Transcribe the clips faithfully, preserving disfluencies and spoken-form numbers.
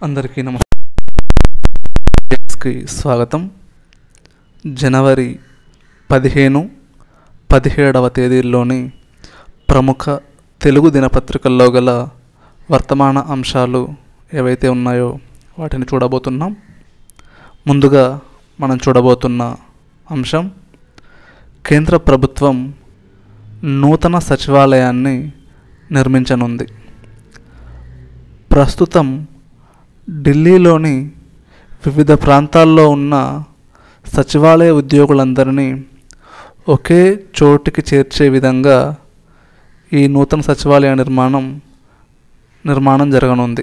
అందరికీ నమస్కారం. స్వాగతం. జనవరి పదిహేను పదిహేడవ తేదీల్లోని ప్రముఖ తెలుగు దినపత్రికల్లో గల వర్తమాన అంశాలు ఏవైతే ఉన్నాయో వాటిని చూడబోతున్నాం. ముందుగా మనం చూడబోతున్న అంశం, కేంద్ర ప్రభుత్వం నూతన సచివాలయాన్ని నిర్మించనుంది. ప్రస్తుతం ఢిల్లీలోని వివిధ ప్రాంతాల్లో ఉన్న సచివాలయ ఉద్యోగులందరినీ ఒకే చోటికి చేర్చే విధంగా ఈ నూతన సచివాలయ నిర్మాణం నిర్మాణం జరగనుంది.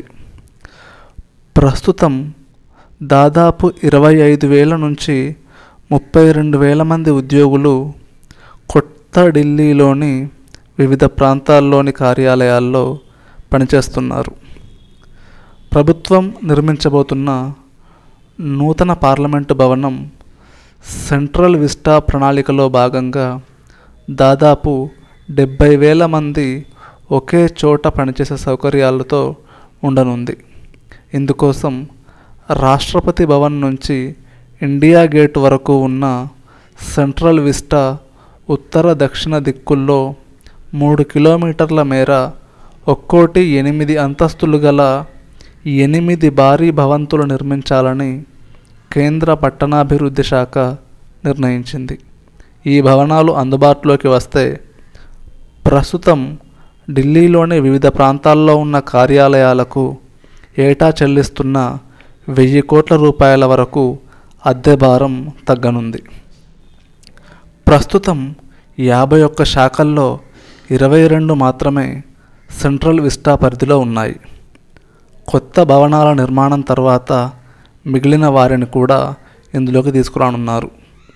ప్రస్తుతం దాదాపు ఇరవై ఐదు వేల నుంచి ముప్పై రెండు వేల మంది ఉద్యోగులు కొత్త ఢిల్లీలోని వివిధ ప్రాంతాల్లోని కార్యాలయాల్లో పనిచేస్తున్నారు. ప్రభుత్వం నిర్మించబోతున్న నూతన పార్లమెంటు భవనం సెంట్రల్ విస్టా ప్రణాళికలో భాగంగా దాదాపు డెబ్బై వేల మంది ఒకే చోట పనిచేసే సౌకర్యాలతో ఉండనుంది. ఇందుకోసం రాష్ట్రపతి భవన్ నుంచి ఇండియా గేట్ వరకు ఉన్న సెంట్రల్ విస్టా ఉత్తర దక్షిణ దిక్కుల్లో మూడు కిలోమీటర్ల మేర ఒక్కోటి ఎనిమిది అంతస్తులు గల ఎనిమిది భారీ భవంతులు నిర్మించాలని కేంద్ర పట్టణాభివృద్ధి శాఖ నిర్ణయించింది. ఈ భవనాలు అందుబాటులోకి వస్తే ప్రస్తుతం ఢిల్లీలోని వివిధ ప్రాంతాల్లో ఉన్న కార్యాలయాలకు ఏటా చెల్లిస్తున్న వెయ్యి కోట్ల రూపాయల వరకు అద్దె భారం తగ్గనుంది. ప్రస్తుతం యాభై ఒక్క శాఖల్లో ఇరవై రెండు మాత్రమే సెంట్రల్ విస్టా పరిధిలో ఉన్నాయి. కొత్త భవనాల నిర్మాణం తర్వాత మిగిలిన వారిని కూడా ఇందులోకి తీసుకురానున్నారు.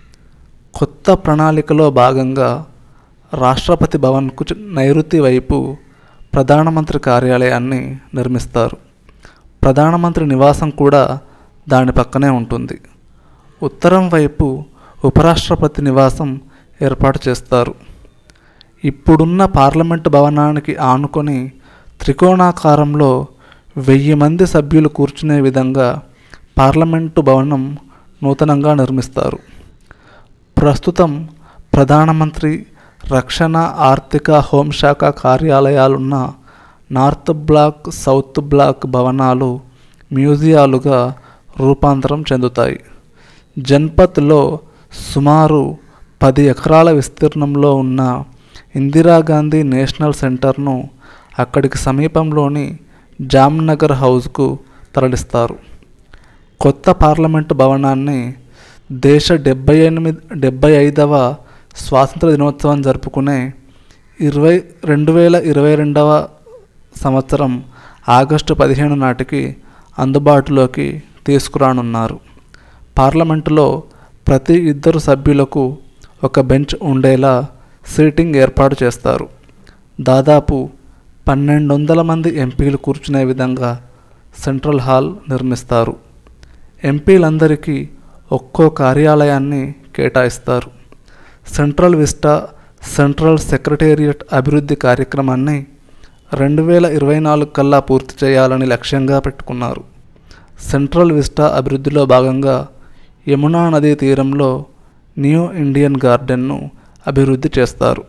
కొత్త ప్రణాళికలో భాగంగా రాష్ట్రపతి భవన్కు నైరుతి వైపు ప్రధానమంత్రి కార్యాలయాన్ని నిర్మిస్తారు. ప్రధానమంత్రి నివాసం కూడా దాని పక్కనే ఉంటుంది. ఉత్తరం వైపు ఉపరాష్ట్రపతి నివాసం ఏర్పాటు చేస్తారు. ఇప్పుడున్న పార్లమెంటు భవనానికి ఆనుకొని త్రికోణాకారంలో వెయ్యి మంది సభ్యులు కూర్చునే విధంగా పార్లమెంటు భవనం నూతనంగా నిర్మిస్తారు. ప్రస్తుతం ప్రధానమంత్రి, రక్షణ, ఆర్థిక, హోంశాఖ కార్యాలయాలున్న నార్త్ బ్లాక్, సౌత్ బ్లాక్ భవనాలు మ్యూజియాలుగా రూపాంతరం చెందుతాయి. జన్పథ్లో సుమారు పది ఎకరాల విస్తీర్ణంలో ఉన్న ఇందిరాగాంధీ నేషనల్ సెంటర్ను అక్కడికి సమీపంలోని జామ్నగర్ హౌస్కు తరలిస్తారు. కొత్త పార్లమెంటు భవనాన్ని దేశ డెబ్బై ఎనిమిది డెబ్బై ఐదవ స్వాతంత్ర దినోత్సవం జరుపుకునే ఇరవై రెండు వేల ఇరవై రెండవ సంవత్సరం ఆగస్టు పదిహేను నాటికి అందుబాటులోకి తీసుకురానున్నారు. పార్లమెంటులో ప్రతి ఇద్దరు సభ్యులకు ఒక బెంచ్ ఉండేలా సీటింగ్ ఏర్పాటు చేస్తారు. దాదాపు పన్నెండు వందల మంది ఎంపీలు కూర్చునే విధంగా సెంట్రల్ హాల్ నిర్మిస్తారు. ఎంపీలందరికీ ఒక్కో కార్యాలయాన్ని కేటాయిస్తారు. సెంట్రల్ విస్టా సెంట్రల్ సెక్రటేరియట్ అభివృద్ధి కార్యక్రమాన్ని రెండు వేల ఇరవై నాలుగు కల్లా పూర్తి చేయాలని లక్ష్యంగా పెట్టుకున్నారు. సెంట్రల్ విస్టా అభివృద్ధిలో భాగంగా యమునా నదీ తీరంలో న్యూ ఇండియన్ గార్డెన్ను అభివృద్ధి చేస్తారు.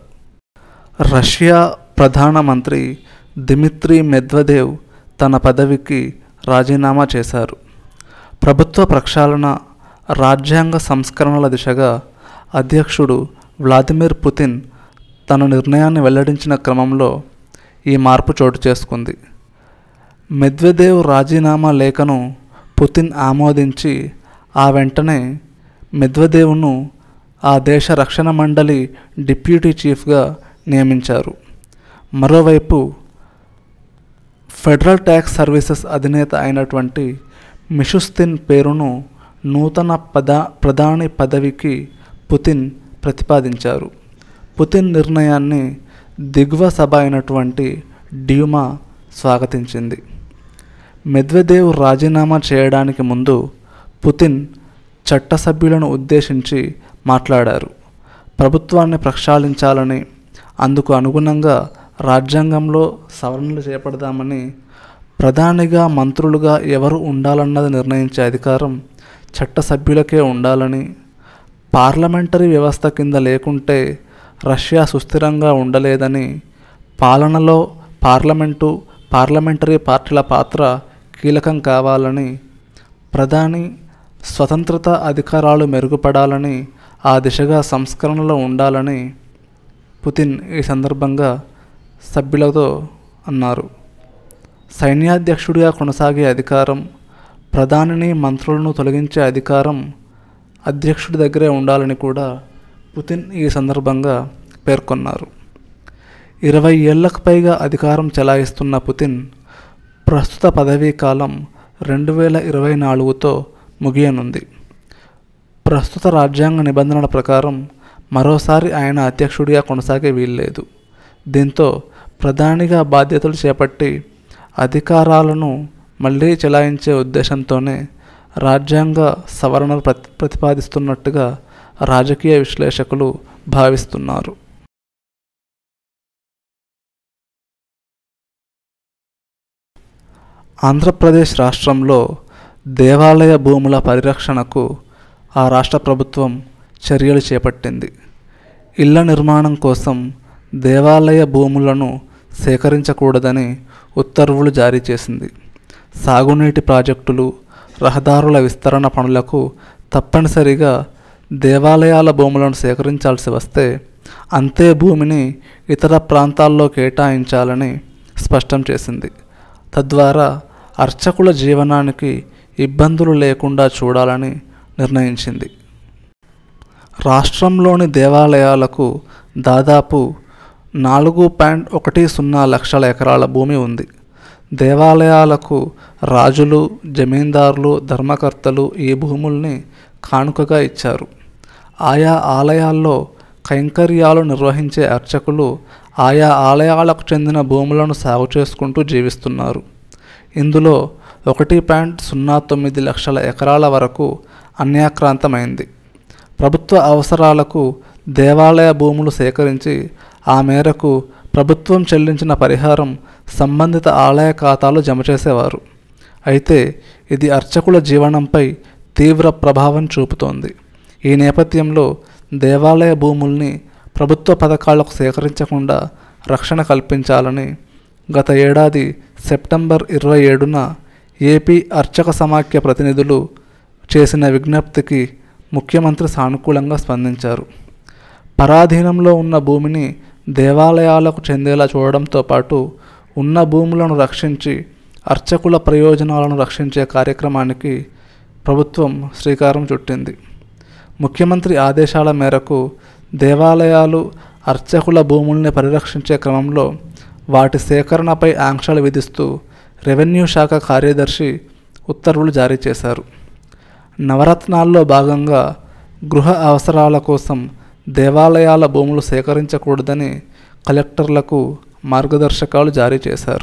రష్యా ప్రధానమంత్రి దిమిత్రీ మెద్వదేవ్ తన పదవికి రాజీనామా చేశారు. ప్రభుత్వ ప్రక్షాళన, రాజ్యాంగ సంస్కరణల దిశగా అధ్యక్షుడు వ్లాదిమిర్ పుతిన్ తన నిర్ణయాన్ని వెల్లడించిన క్రమంలో ఈ మార్పు చోటు చేసుకుంది. మెద్వదేవ్ రాజీనామా లేఖను పుతిన్ ఆమోదించి ఆ వెంటనే మెద్వదేవ్ను ఆ దేశ రక్షణ మండలి డిప్యూటీ చీఫ్గా నియమించారు. మరోవైపు ఫెడరల్ ట్యాక్స్ సర్వీసెస్ అధినేత అయినటువంటి మిషుస్తిన్ పేరును నూతన పద ప్రధాని పదవికి పుతిన్ ప్రతిపాదించారు. పుతిన్ నిర్ణయాన్ని దిగువ సభ అయినటువంటి డ్యూమా స్వాగతించింది. మెద్వదేవ్ రాజీనామా చేయడానికి ముందు పుతిన్ చట్టసభ్యులను ఉద్దేశించి మాట్లాడారు. ప్రభుత్వాన్ని ప్రక్షాళించాలని, అందుకు అనుగుణంగా రాజ్యాంగంలో సవరణలు చేపడదామని ప్రధానిగా మంత్రులుగా ఎవరు ఉండాలన్నది నిర్ణయించే అధికారం చట్టసభ్యులకే ఉండాలని, పార్లమెంటరీ వ్యవస్థ కింద లేకుంటే రష్యా సుస్థిరంగా ఉండలేదని, పాలనలో పార్లమెంటు పార్లమెంటరీ పార్టీల పాత్ర కీలకం కావాలని, ప్రధాని స్వతంత్రత అధికారాలు మెరుగుపడాలని, ఆ దిశగా సంస్కరణలు ఉండాలని పుతిన్ ఈ సందర్భంగా సభ్యులతో అన్నారు. సైన్యాధ్యక్షుడిగా కొనసాగే అధికారం, ప్రధానిని మంత్రులను తొలగించే అధికారం అధ్యక్షుడి దగ్గరే ఉండాలని కూడా పుతిన్ ఈ సందర్భంగా పేర్కొన్నారు. ఇరవై ఏళ్లకు పైగా అధికారం చెలాయిస్తున్న పుతిన్ ప్రస్తుత పదవీ కాలం రెండు వేల ఇరవై నాలుగుతో ముగియనుంది. ప్రస్తుత రాజ్యాంగ నిబంధనల ప్రకారం మరోసారి ఆయన అధ్యక్షుడిగా కొనసాగే వీల్లేదు. దీంతో ప్రధానిగా బాధ్యతలు చేపట్టి అధికారాలను మళ్లీ చెలాయించే ఉద్దేశంతోనే రాజ్యాంగ సవరణలు ప్రతి ప్రతిపాదిస్తున్నట్టుగా రాజకీయ విశ్లేషకులు భావిస్తున్నారు. ఆంధ్రప్రదేశ్ రాష్ట్రంలో దేవాలయ భూముల పరిరక్షణకు ఆ రాష్ట్ర ప్రభుత్వం చర్యలు చేపట్టింది. ఇళ్ల నిర్మాణం కోసం దేవాలయ భూములను సేకరించకూడదని ఉత్తర్వులు జారీ చేసింది. సాగునీటి ప్రాజెక్టులు, రహదారుల విస్తరణ పనులకు తప్పనిసరిగా దేవాలయాల భూములను సేకరించాల్సి వస్తే అంతే భూమిని ఇతర ప్రాంతాల్లో కేటాయించాలని స్పష్టం చేసింది. తద్వారా అర్చకుల జీవనానికి ఇబ్బందులు లేకుండా చూడాలని నిర్ణయించింది. రాష్ట్రంలోని దేవాలయాలకు దాదాపు నాలుగు పాయింట్ ఒకటి సున్నా లక్షల ఎకరాల భూమి ఉంది. దేవాలయాలకు రాజులు, జమీందారులు, ధర్మకర్తలు ఈ భూముల్ని కానుకగా ఇచ్చారు. ఆయా ఆలయాల్లో కైంకర్యాలు నిర్వహించే అర్చకులు ఆయా ఆలయాలకు చెందిన భూములను సాగు చేసుకుంటూ జీవిస్తున్నారు. ఇందులో ఒకటి పాయింట్ సున్నా తొమ్మిది లక్షల ఎకరాల వరకు అన్యాక్రాంతమైంది. ప్రభుత్వ అవసరాలకు దేవాలయ భూములు సేకరించి ఆ మేరకు ప్రభుత్వం చెల్లించిన పరిహారం సంబంధిత ఆలయ ఖాతాలు జమ చేసేవారు. అయితే ఇది అర్చకుల జీవనంపై తీవ్ర ప్రభావం చూపుతోంది. ఈ నేపథ్యంలో దేవాలయ భూముల్ని ప్రభుత్వ పథకాలకు సేకరించకుండా రక్షణ కల్పించాలని గత ఏడాది సెప్టెంబర్ ఇరవై ఏడున ఏపీ అర్చక సమాఖ్య ప్రతినిధులు చేసిన విజ్ఞప్తికి ముఖ్యమంత్రి సానుకూలంగా స్పందించారు. పరాధీనంలో ఉన్న భూమిని దేవాలయాలకు చెందేలా చూడడంతో పాటు ఉన్న భూములను రక్షించి అర్చకుల ప్రయోజనాలను రక్షించే కార్యక్రమానికి ప్రభుత్వం శ్రీకారం చుట్టింది. ముఖ్యమంత్రి ఆదేశాల మేరకు దేవాలయాలు, అర్చకుల భూముల్ని పరిరక్షించే క్రమంలో వాటి సేకరణపై ఆంక్షలు విధిస్తూ రెవెన్యూ శాఖ కార్యదర్శి ఉత్తర్వులు జారీ చేశారు. నవరత్నాల్లో భాగంగా గృహ అవసరాల కోసం దేవాలయాల భూములు సేకరించకూడదని కలెక్టర్లకు మార్గదర్శకాలు జారీ చేశారు.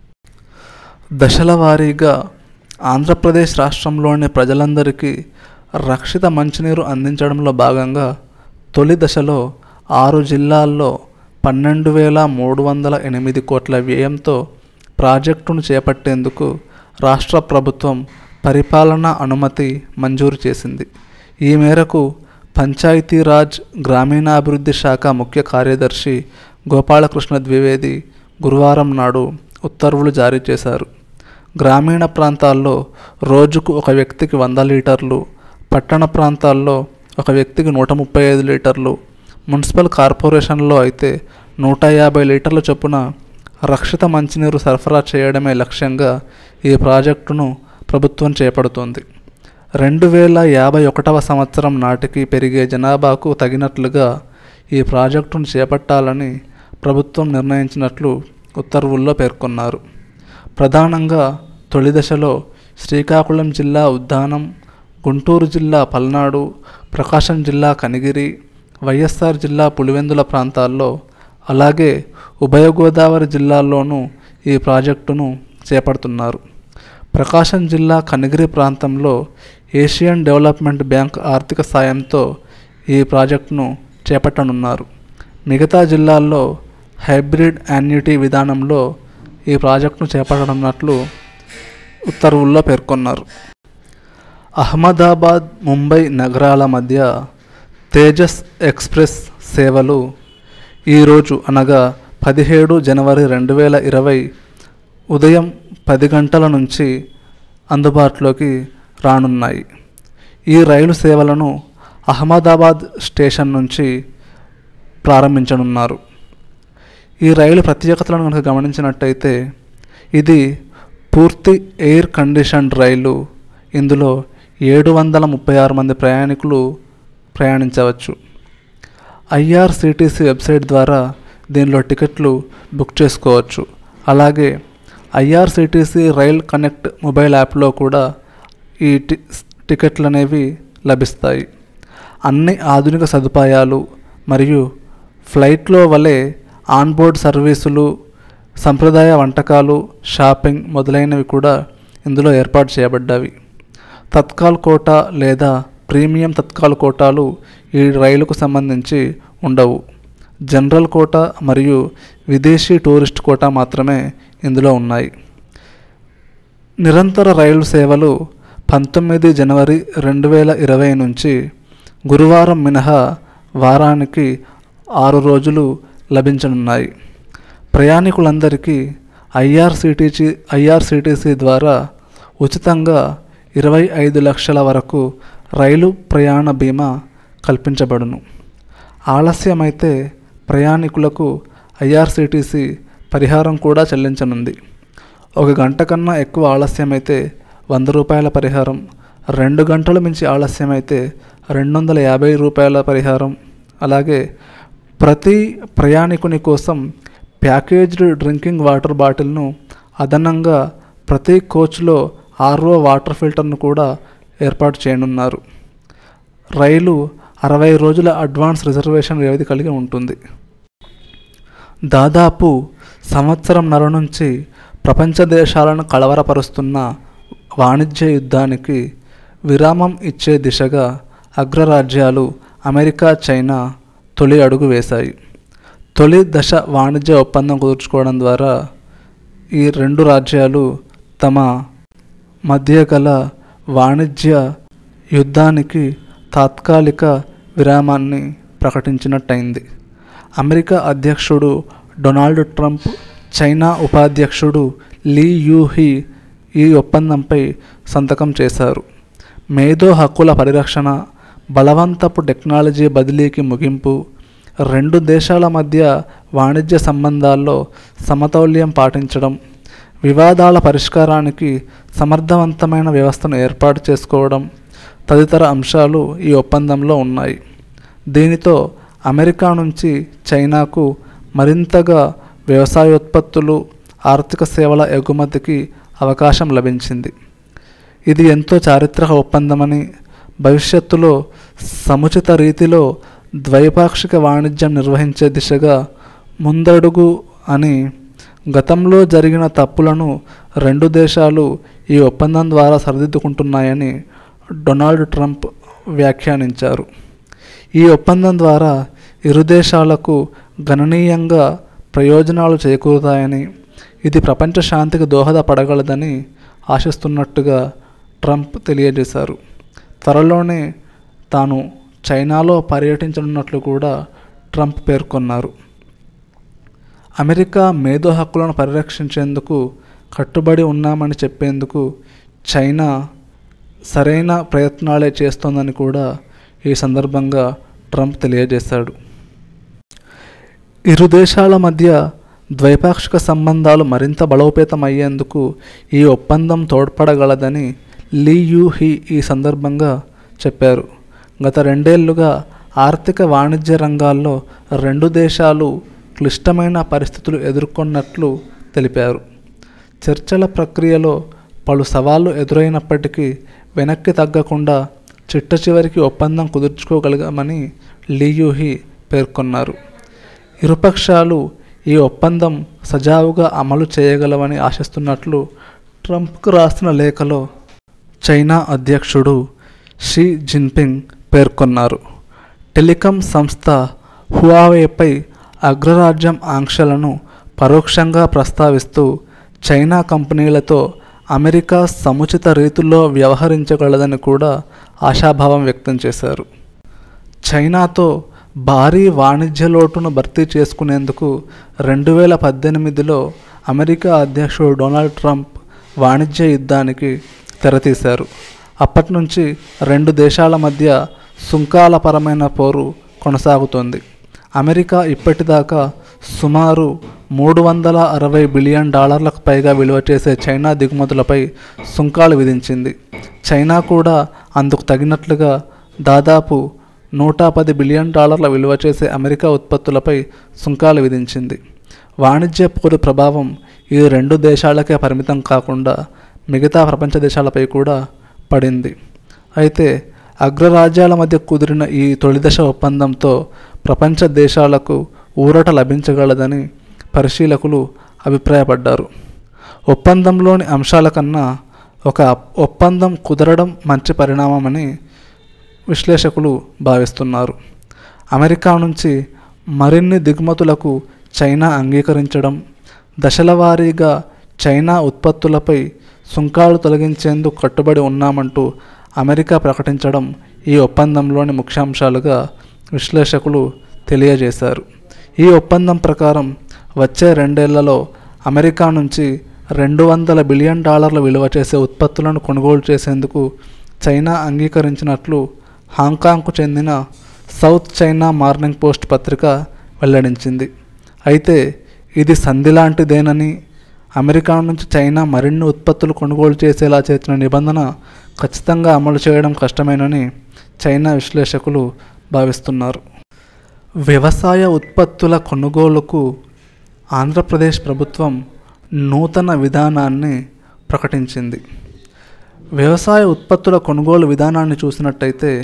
దశల వారీగా ఆంధ్రప్రదేశ్ రాష్ట్రంలోని ప్రజలందరికీ రక్షిత మంచినీరు అందించడంలో భాగంగా తొలి దశలో ఆరు జిల్లాల్లో పన్నెండు వేల మూడు వందల ఎనిమిది కోట్ల వ్యయంతో ప్రాజెక్టును చేపట్టేందుకు రాష్ట్ర ప్రభుత్వం పరిపాలనా అనుమతి మంజూరు చేసింది. ఈ మేరకు పంచాయతీరాజ్ గ్రామీణాభివృద్ధి శాఖ ముఖ్య కార్యదర్శి గోపాలకృష్ణ ద్వివేది గురువారం నాడు ఉత్తర్వులు జారీ చేశారు. గ్రామీణ ప్రాంతాల్లో రోజుకు ఒక వ్యక్తికి వంద లీటర్లు, పట్టణ ప్రాంతాల్లో ఒక వ్యక్తికి నూట ముప్పై ఐదు లీటర్లు, మున్సిపల్ కార్పొరేషన్లో అయితే నూట యాభై లీటర్ల చొప్పున రక్షిత మంచినీరు సరఫరా చేయడమే లక్ష్యంగా ఈ ప్రాజెక్టును ప్రభుత్వం చేపడుతోంది. రెండు వేల యాభై ఒకటవ సంవత్సరం నాటికి పెరిగే జనాభాకు తగినట్లుగా ఈ ప్రాజెక్టును చేపట్టాలని ప్రభుత్వం నిర్ణయించినట్లు ఉత్తర్వుల్లో పేర్కొన్నారు. ప్రధానంగా తొలి దశలో శ్రీకాకుళం జిల్లా ఉద్దానం, గుంటూరు జిల్లా పల్నాడు, ప్రకాశం జిల్లా కనిగిరి, వైఎస్ఆర్ జిల్లా పులివెందుల ప్రాంతాల్లో, అలాగే ఉభయ గోదావరి జిల్లాల్లోనూ ఈ ప్రాజెక్టును చేపడుతున్నారు. ప్రకాశం జిల్లా కనిగిరి ప్రాంతంలో ఏషియన్ డెవలప్మెంట్ బ్యాంక్ ఆర్థిక సాయంతో ఈ ప్రాజెక్టును చేపట్టనున్నారు. మిగతా జిల్లాల్లో హైబ్రిడ్ యాన్యుటీ విధానంలో ఈ ప్రాజెక్టును చేపట్టనున్నట్లు ఉత్తర్వుల్లో పేర్కొన్నారు. అహ్మదాబాద్ ముంబై నగరాల మధ్య తేజస్ ఎక్స్ప్రెస్ సేవలు ఈరోజు అనగా పదిహేడు జనవరి రెండు వేల ఇరవై ఉదయం పది గంటల నుంచి అందుబాటులోకి రానున్నాయి. ఈ రైలు సేవలను అహ్మదాబాద్ స్టేషన్ నుంచి ప్రారంభించనున్నారు. ఈ రైలు ప్రత్యేకతలను కనుక గమనించినట్టయితే ఇది పూర్తి ఎయిర్ కండిషన్డ్ రైలు. ఇందులో ఏడు వందల ముప్పై ఆరు మంది ప్రయాణికులు ప్రయాణించవచ్చు. ఐఆర్సిటిసి వెబ్సైట్ ద్వారా దీనిలో టికెట్లు బుక్ చేసుకోవచ్చు. అలాగే ఐఆర్సిటిసి రైల్ కనెక్ట్ మొబైల్ యాప్లో కూడా ఈ టి టికెట్లు అనేవి లభిస్తాయి. అన్ని ఆధునిక సదుపాయాలు మరియు ఫ్లైట్లో వలె ఆన్బోర్డ్ సర్వీసులు, సంప్రదాయ వంటకాలు, షాపింగ్ మొదలైనవి కూడా ఇందులో ఏర్పాటు చేయబడ్డాయి. తత్కాల్ కోటా లేదా ప్రీమియం తత్కాల్ కోటాలు ఈ రైలుకు సంబంధించి ఉండవు. జనరల్ కోటా మరియు విదేశీ టూరిస్ట్ కోటా మాత్రమే ఇందులో ఉన్నాయి. నిరంతర రైలు సేవలు పంతొమ్మిది జనవరి రెండు వేల ఇరవై నుంచి గురువారం మినహా వారానికి ఆరు రోజులు లభించనున్నాయి. ప్రయాణికులందరికీ ఐఆర్సిటిసి ఐఆర్సిటిసి ద్వారా ఉచితంగా ఇరవై ఐదు లక్షల వరకు రైలు ప్రయాణ బీమా కల్పించబడును. ఆలస్యమైతే ప్రయాణికులకు ఐఆర్సిటిసి పరిహారం కూడా చెల్లించనుంది. ఒక గంట కన్నా ఎక్కువ ఆలస్యమైతే వంద రూపాయల పరిహారం, రెండు గంటల మించి ఆలస్యమైతే రెండు వందల యాభై రూపాయల పరిహారం. అలాగే ప్రతి ప్రయాణికుని కోసం ప్యాకేజ్డ్ డ్రింకింగ్ వాటర్ బాటిల్ను అదనంగా ప్రతి కోచ్లో ఆర్ఓ వాటర్ ఫిల్టర్ను కూడా ఏర్పాటు చేయనున్నారు. రైలు అరవై రోజుల అడ్వాన్స్ రిజర్వేషన్ వ్యవధి కలిగి ఉంటుంది. దాదాపు సంవత్సరంన్నర నుంచి ప్రపంచ దేశాలను కలవరపరుస్తున్న వాణిజ్య యుద్ధానికి విరామం ఇచ్చే దిశగా అగ్రరాజ్యాలు అమెరికా, చైనా తొలి అడుగు వేశాయి. తొలి దశ వాణిజ్య ఒప్పందం కుదుర్చుకోవడం ద్వారా ఈ రెండు రాజ్యాలు తమ మధ్య గల వాణిజ్య యుద్ధానికి తాత్కాలిక విరామాన్ని ప్రకటించినట్టయింది. అమెరికా అధ్యక్షుడు డొనాల్డ్ ట్రంప్, చైనా ఉపాధ్యక్షుడు లీ యూహీ ఈ ఒప్పందంపై సంతకం చేశారు. మేధో హక్కుల పరిరక్షణ, బలవంతపు టెక్నాలజీ బదిలీకి ముగింపు, రెండు దేశాల మధ్య వాణిజ్య సంబంధాల్లో సమతౌల్యం పాటించడం, వివాదాల పరిష్కారానికి సమర్థవంతమైన వ్యవస్థను ఏర్పాటు చేసుకోవడం తదితర అంశాలు ఈ ఒప్పందంలో ఉన్నాయి. దీనితో అమెరికా నుంచి చైనాకు మరింతగా వ్యవసాయోత్పత్తులు, ఆర్థిక సేవల ఎగుమతికి అవకాశం లభించింది. ఇది ఎంతో చారిత్రక ఒప్పందమని, భవిష్యత్తులో సముచిత రీతిలో ద్వైపాక్షిక వాణిజ్యం నిర్వహించే దిశగా ముందడుగు అని, గతంలో జరిగిన తప్పులను రెండు దేశాలు ఈ ఒప్పందం ద్వారా సరిదిద్దుకుంటున్నాయని డొనాల్డ్ ట్రంప్ వ్యాఖ్యానించారు. ఈ ఒప్పందం ద్వారా ఇరు దేశాలకు గణనీయంగా ప్రయోజనాలు చేకూరుతాయని, ఇది ప్రపంచ శాంతికి దోహదపడగలదని ఆశిస్తున్నట్టుగా ట్రంప్ తెలియజేశారు. త్వరలోనే తాను చైనాలో పర్యటించనున్నట్లు కూడా ట్రంప్ పేర్కొన్నారు. అమెరికా మేధో హక్కులను పరిరక్షించేందుకు కట్టుబడి ఉన్నామని చెప్పేందుకు చైనా సరైన ప్రయత్నాలే చేస్తోందని కూడా ఈ సందర్భంగా ట్రంప్ తెలియజేశాడు. ఇరు దేశాల మధ్య ద్వైపాక్షిక సంబంధాలు మరింత బలోపేతం అయ్యేందుకు ఈ ఒప్పందం తోడ్పడగలదని లీ యూహీ ఈ సందర్భంగా చెప్పారు. గత రెండేళ్లుగా ఆర్థిక వాణిజ్య రంగాల్లో రెండు దేశాలు క్లిష్టమైన పరిస్థితులు ఎదుర్కొన్నట్లు తెలిపారు. చర్చల ప్రక్రియలో పలు సవాళ్లు ఎదురైనప్పటికీ వెనక్కి తగ్గకుండా చిట్ట చివరికి ఒప్పందం కుదుర్చుకోగలిగామని లీ యూహీ పేర్కొన్నారు. ఇరుపక్షాలు ఈ ఒప్పందం సజావుగా అమలు చేయగలవని ఆశిస్తున్నట్లు ట్రంప్కు రాసిన లేఖలో చైనా అధ్యక్షుడు షీ జిన్పింగ్ పేర్కొన్నారు. టెలికాం సంస్థ హువావేపై అగ్రరాజ్యం ఆంక్షలను పరోక్షంగా ప్రస్తావిస్తూ చైనా కంపెనీలతో అమెరికా సముచిత రీతిలో వ్యవహరించగలదని కూడా ఆశాభావం వ్యక్తం చేశారు. చైనాతో భారీ వాణిజ్య లోటును భర్తీ చేసుకునేందుకు రెండు వేల పద్దెనిమిదిలో అమెరికా అధ్యక్షుడు డొనాల్డ్ ట్రంప్ వాణిజ్య యుద్ధానికి తెరతీశారు. అప్పటి నుంచి రెండు దేశాల మధ్య సుంకాల పరమైన పోరు కొనసాగుతోంది. అమెరికా ఇప్పటిదాకా సుమారు మూడు వందల అరవై బిలియన్ డాలర్లకు పైగా విలువ చేసే చైనా దిగుమతులపై సుంకాలు విధించింది. చైనా కూడా అందుకు తగినట్లుగా దాదాపు నూట పది బిలియన్ డాలర్ల విలువ చేసే అమెరికా ఉత్పత్తులపై సుంకాలు విధించింది. వాణిజ్య పోరు ప్రభావం ఈ రెండు దేశాలకే పరిమితం కాకుండా మిగతా ప్రపంచ దేశాలపై కూడా పడింది. అయితే అగ్రరాజ్యాల మధ్య కుదిరిన ఈ తొలిదశ ఒప్పందంతో ప్రపంచ దేశాలకు ఊరట లభించగలదని పరిశీలకులు అభిప్రాయపడ్డారు. ఒప్పందంలోని అంశాల కన్నా ఒక ఒప్పందం కుదరడం మంచి పరిణామమని విశ్లేషకులు భావిస్తున్నారు. అమెరికా నుంచి మరిన్ని దిగుమతులకు చైనా అంగీకరించడం, దశలవారీగా చైనా ఉత్పత్తులపై సుంకాలు తొలగించేందుకు కట్టుబడి ఉన్నామంటూ అమెరికా ప్రకటించడం ఈ ఒప్పందంలోని ముఖ్యాంశాలుగా విశ్లేషకులు తెలియజేశారు. ఈ ఒప్పందం ప్రకారం వచ్చే రెండేళ్లలో అమెరికా నుంచి రెండు వందల బిలియన్ డాలర్ల విలువ చేసే ఉత్పత్తులను కొనుగోలు చేసేందుకు చైనా అంగీకరించినట్లు హాంకాంగ్కు చెందిన సౌత్ చైనా మార్నింగ్ పోస్ట్ పత్రిక వెల్లడించింది. అయితే ఇది సంధి లాంటిదేనని, అమెరికా నుంచి చైనా మరిన్ని ఉత్పత్తులు కొనుగోలు చేసేలా చేసిన నిబంధన ఖచ్చితంగా అమలు చేయడం కష్టమేనని చైనా విశ్లేషకులు భావిస్తున్నారు. వ్యవసాయ ఉత్పత్తుల కొనుగోలుకు ఆంధ్రప్రదేశ్ ప్రభుత్వం నూతన విధానాన్ని ప్రకటించింది. వ్యవసాయ ఉత్పత్తుల కొనుగోలు విధానాన్ని చూసినట్టయితే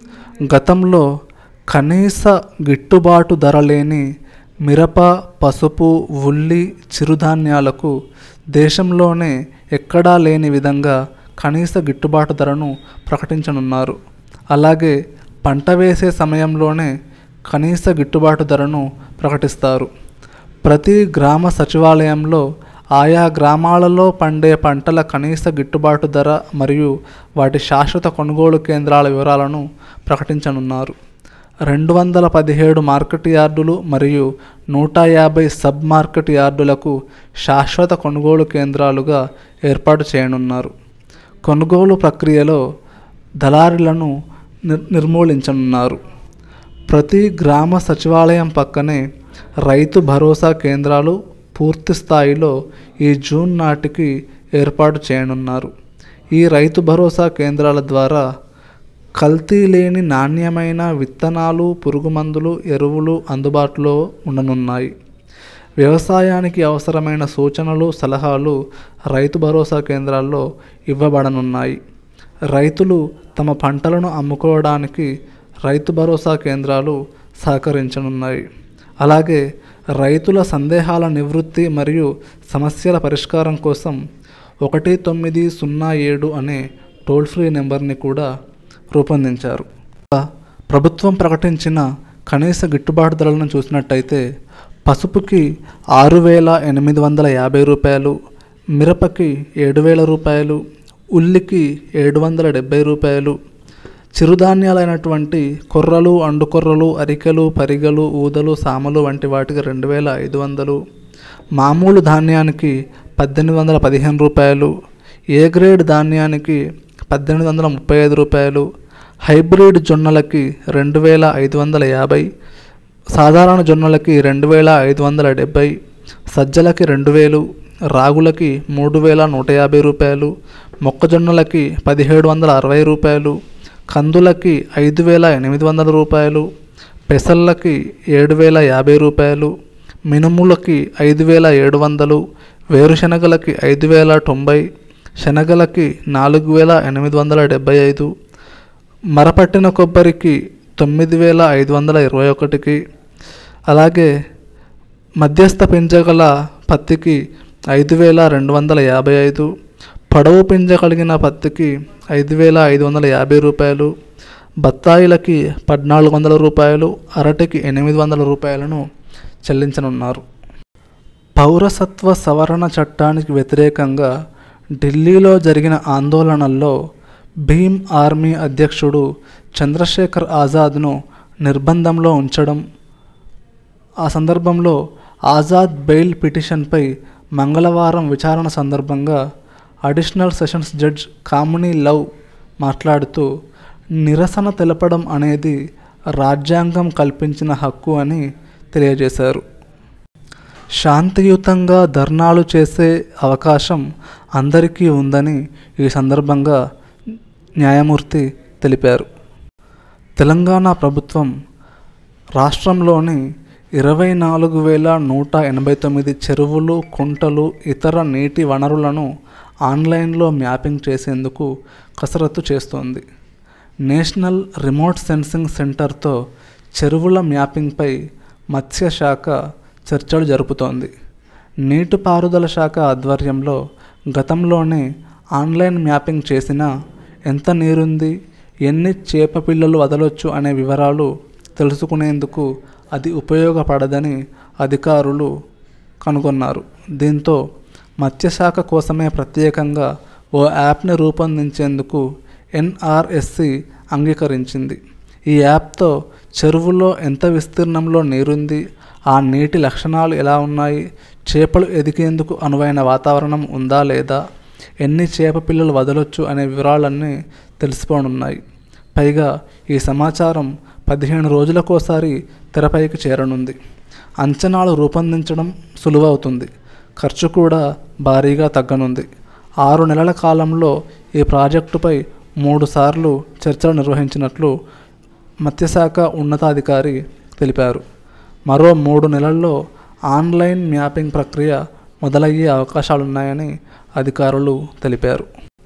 గతంలో కనీస గిట్టుబాటు ధర లేని మిరప, పసుపు, ఉల్లి, చిరుధాన్యాలకు దేశంలోనే ఎక్కడా లేని విధంగా కనీస గిట్టుబాటు ధరను ప్రకటించనున్నారు. అలాగే పంట వేసే సమయంలోనే కనీస గిట్టుబాటు ధరను ప్రకటిస్తారు. ప్రతి గ్రామ సచివాలయంలో ఆయా గ్రామాలలో పండే పంటల కనీస గిట్టుబాటు ధర మరియు వాటి శాశ్వత కొనుగోలు కేంద్రాల వివరాలను ప్రకటించనున్నారు. రెండు వందల పదిహేడు మార్కెట్ యార్డులు మరియు నూట యాభై సబ్ మార్కెట్ యార్డులకు శాశ్వత కొనుగోలు కేంద్రాలుగా ఏర్పాటు చేయనున్నారు. కొనుగోలు ప్రక్రియలో దళారీలను నిర్ నిర్మూలించనున్నారు. ప్రతి గ్రామ సచివాలయం పక్కనే రైతు భరోసా కేంద్రాలు పూర్తి స్థాయిలో ఈ జూన్ నాటికి ఏర్పాటు చేయనున్నారు. ఈ రైతు భరోసా కేంద్రాల ద్వారా కల్తీ లేని నాణ్యమైన విత్తనాలు, పురుగుమందులు, ఎరువులు అందుబాటులో ఉండనున్నాయి. వ్యవసాయానికి అవసరమైన సూచనలు, సలహాలు రైతు భరోసా కేంద్రాల్లో ఇవ్వబడనున్నాయి. రైతులు తమ పంటలను అమ్ముకోవడానికి రైతు భరోసా కేంద్రాలు సహకరించనున్నాయి. అలాగే రైతుల సందేహాల నివృత్తి మరియు సమస్యల పరిష్కారం కోసం ఒకటి తొమ్మిది సున్నా ఏడు అనే టోల్ ఫ్రీ నెంబర్ని కూడా రూపొందించారు. ప్రభుత్వం ప్రకటించిన కనీస గిట్టుబాటు ధరలను చూసినట్టయితే పసుపుకి ఆరు వేల ఎనిమిది వందల యాభై రూపాయలు, మిరపకి ఏడు వేల రూపాయలు, ఉల్లికి ఏడు వందల డెబ్బై రూపాయలు, చిరుధాన్యాలైనటువంటి కొర్రలు, అండుకొర్రలు, అరికెలు, పరిగెలు, ఊదలు, సామలు వంటి వాటికి రెండు వేల ఐదు వందలు, మామూలు ధాన్యానికి పద్దెనిమిది వందల పదిహేను రూపాయలు, ఏ గ్రేడ్ ధాన్యానికి పద్దెనిమిది వందల ముప్పై ఐదు రూపాయలు, హైబ్రిడ్ జొన్నలకి రెండు వేల ఐదు వందల యాభై, సాధారణ జొన్నలకి రెండు వేల ఐదు వందల డెబ్బై, సజ్జలకి రెండు వేలు, రాగులకి మూడు వేల నూట యాభై రూపాయలు, మొక్కజొన్నలకి పదిహేడు వందల అరవై రూపాయలు, కందులకి ఐదు వేల ఎనిమిది వందల రూపాయలు, పెసళ్ళకి ఏడు వేల యాభై రూపాయలు, మినుములకి ఐదు వేల ఏడు వందలు, వేరుశనగలకి ఐదు వేల తొంభై, శనగలకి నాలుగు వేల ఎనిమిది వందల డెబ్బై ఐదు, మరపట్టిన కొబ్బరికి తొమ్మిది వేల ఐదు వందల ఇరవై ఒకటికి, అలాగే మధ్యస్థ పింజగల పత్తికి ఐదు వేల రెండు వందల యాభై ఐదు, పొడవు పింజ కలిగిన పత్తికి ఐదు వేల ఐదు వందల యాభై రూపాయలు, బత్తాయిలకి పద్నాలుగు వందల రూపాయలు, అరటికి ఎనిమిది వందల రూపాయలను చెల్లించనున్నారు. పౌరసత్వ సవరణ చట్టానికి వ్యతిరేకంగా ఢిల్లీలో జరిగిన ఆందోళనల్లో భీమ్ ఆర్మీ అధ్యక్షుడు చంద్రశేఖర్ ఆజాద్ను నిర్బంధంలో ఉంచడం, ఆ సందర్భంలో ఆజాద్ బెయిల్ పిటిషన్పై మంగళవారం విచారణ సందర్భంగా additional sessions judge Kamini Lau మాట్లాడుతూ నిరసన తెలపడం అనేది రాజ్యాంగం కల్పించిన హక్కు అని తెలియజేశారు. శాంతియుతంగా ధర్నాలు చేసే అవకాశం అందరికీ ఉందని ఈ సందర్భంగా న్యాయమూర్తి తెలిపారు. తెలంగాణ ప్రభుత్వం రాష్ట్రంలోని ఇరవై నాలుగు వేల నూట ఎనభై తొమ్మిది చెరువులు, కుంటలు, ఇతర నీటి వనరులను ఆన్లైన్లో మ్యాపింగ్ చేసేందుకు కసరత్తు చేస్తోంది. నేషనల్ రిమోట్ సెన్సింగ్ సెంటర్తో చెరువుల మ్యాపింగ్పై మత్స్యశాఖ చర్చలు జరుపుతోంది. నీటిపారుదల శాఖ ఆధ్వర్యంలో గతంలోనే ఆన్లైన్ మ్యాపింగ్ చేసినా ఎంత నీరుంది, ఎన్ని చేప పిల్లలు వదలొచ్చు అనే వివరాలు తెలుసుకునేందుకు అది ఉపయోగపడదని అధికారులు కనుగొన్నారు. దీంతో మత్స్యశాఖ కోసమే ప్రత్యేకంగా ఓ యాప్ని రూపొందించేందుకు ఎన్ఆర్ఎస్సి అంగీకరించింది. ఈ యాప్తో చెరువులో ఎంత విస్తీర్ణంలో నీరుంది, ఆ నీటి లక్షణాలు ఎలా ఉన్నాయి, చేపలు ఎదిగేందుకు అనువైన వాతావరణం ఉందా లేదా, ఎన్ని చేప పిల్లలు వదలొచ్చు అనే వివరాలన్నీ తెలిసిపోనున్నాయి. పైగా ఈ సమాచారం పదిహేను రోజులకోసారి తెరపైకి చేరనుంది. అంచనాలు రూపొందించడం సులువవుతుంది, ఖర్చు కూడా భారీగా తగ్గనుంది. ఆరు నెలల కాలంలో ఈ ప్రాజెక్టుపై మూడు సార్లు చర్చలు నిర్వహించినట్లు మత్స్యశాఖ ఉన్నతాధికారి తెలిపారు. మరో మూడు నెలల్లో ఆన్లైన్ మ్యాపింగ్ ప్రక్రియ మొదలయ్యే అవకాశాలున్నాయని అధికారులు తెలిపారు.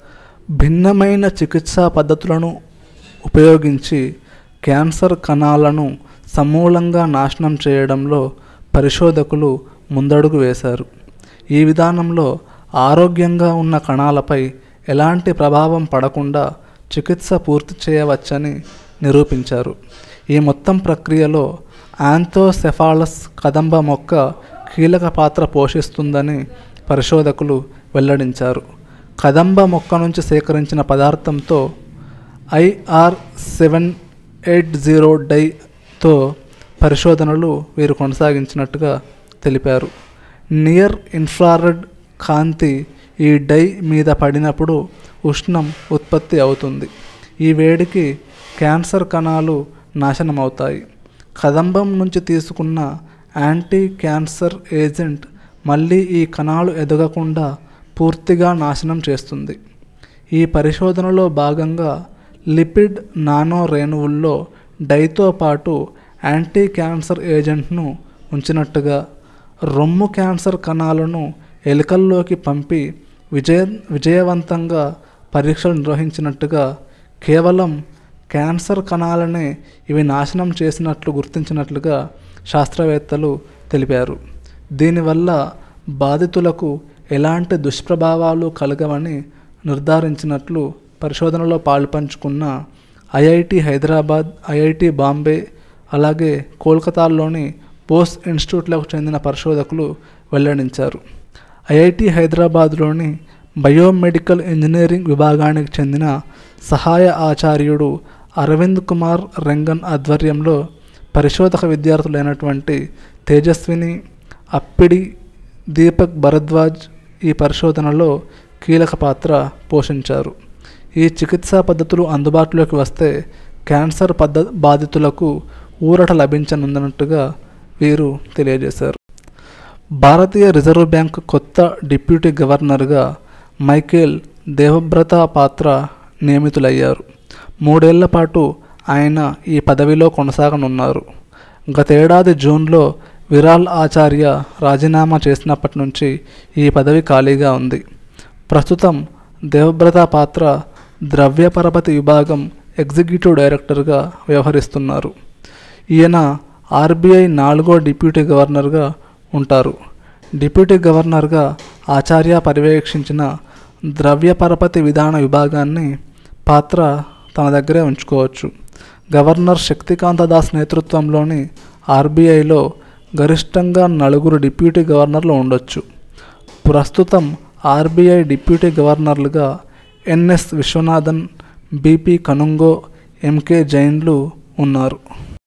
భిన్నమైన చికిత్సా పద్ధతులను ఉపయోగించి క్యాన్సర్ కణాలను సమూలంగా నాశనం చేయడంలో పరిశోధకులు ముందడుగు వేశారు. ఈ విధానంలో ఆరోగ్యంగా ఉన్న కణాలపై ఎలాంటి ప్రభావం పడకుండా చికిత్స పూర్తి చేయవచ్చని నిరూపించారు. ఈ మొత్తం ప్రక్రియలో యాంథోసెఫాలస్ కదంబ మొక్క కీలక పాత్ర పోషిస్తుందని పరిశోధకులు వెల్లడించారు. కదంబ మొక్క నుంచి సేకరించిన పదార్థంతో ఐఆర్ సెవెన్ ఎయిట్ జీరో డైతో పరిశోధనలు వీరు కొనసాగించినట్టుగా తెలిపారు. నియర్ ఇన్ఫ్రారెడ్ కాంతి ఈ డై మీద పడినప్పుడు ఉష్ణం ఉత్పత్తి అవుతుంది. ఈ వేడికి క్యాన్సర్ కణాలు నాశనమవుతాయి. కదంబం నుంచి తీసుకున్న యాంటీ క్యాన్సర్ ఏజెంట్ మళ్ళీ ఈ కణాలు ఎదగకుండా పూర్తిగా నాశనం చేస్తుంది. ఈ పరిశోధనలో భాగంగా లిపిడ్ నానో రేణువుల్లో డైతో పాటు యాంటీ క్యాన్సర్ ఏజెంట్ను ఉంచినట్టుగా, రొమ్ము క్యాన్సర్ కణాలను ఎలుకల్లోకి పంపి విజయ విజయవంతంగా పరీక్షలు నిర్వహించినట్టుగా, కేవలం క్యాన్సర్ కణాలనే ఇవి నాశనం చేసినట్లు గుర్తించినట్లుగా శాస్త్రవేత్తలు తెలిపారు. దీనివల్ల బాధితులకు ఎలాంటి దుష్ప్రభావాలు కలగవని నిర్ధారించినట్లు పరిశోధనలో పాలుపంచుకున్న ఐఐటి హైదరాబాద్, ఐఐటి బాంబే, అలాగే కోల్కతాలోని బోస్ ఇన్స్టిట్యూట్లకు చెందిన పరిశోధకులు వెల్లడించారు. ఐఐటి హైదరాబాద్లోని బయోమెడికల్ ఇంజనీరింగ్ విభాగానికి చెందిన సహాయ ఆచార్యుడు అరవింద్ కుమార్ రెంగన్ ఆధ్వర్యంలో పరిశోధక విద్యార్థులైనటువంటి తేజస్విని, అప్పిడి, దీపక్ భరద్వాజ్ ఈ పరిశోధనలో కీలక పాత్ర పోషించారు. ఈ చికిత్సా పద్ధతులు అందుబాటులోకి వస్తే క్యాన్సర్ పద్ధ బాధితులకు ఊరట లభించనున్నట్టుగా వీరు తెలియజేశారు. భారతీయ రిజర్వ్ బ్యాంక్ కొత్త డిప్యూటీ గవర్నర్గా మైకేల్ దేవబ్రత పాత్ర నియమితులయ్యారు. మూడేళ్ల పాటు ఆయన ఈ పదవిలో కొనసాగనున్నారు. గతేడాది జూన్లో విరాల్ ఆచార్య రాజీనామా చేసినప్పటి నుంచి ఈ పదవి ఖాళీగా ఉంది. ప్రస్తుతం దేవబ్రత పాత్ర ద్రవ్య పరపతి విభాగం ఎగ్జిక్యూటివ్ డైరెక్టర్గా వ్యవహరిస్తున్నారు. ఈయన ఆర్బీఐ నాలుగో డిప్యూటీ గవర్నర్గా ఉంటారు. డిప్యూటీ గవర్నర్గా ఆచార్య పర్యవేక్షించిన ద్రవ్య పరపతి విధాన విభాగాన్ని పాత్ర తన దగ్గరే ఉంచుకోవచ్చు. గవర్నర్ శక్తికాంత దాస్ నేతృత్వంలోని ఆర్బీఐలో గరిష్టంగా నలుగురు డిప్యూటీ గవర్నర్లు ఉండొచ్చు. ప్రస్తుతం ఆర్బీఐ డిప్యూటీ గవర్నర్లుగా NS Vishwanathan, BP Kanungo, MK జైన్లు ఉన్నారు.